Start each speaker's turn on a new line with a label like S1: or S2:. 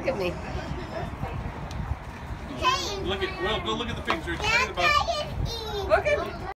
S1: at me.
S2: Look at, well, go look at the picture. Excited about.
S1: Look at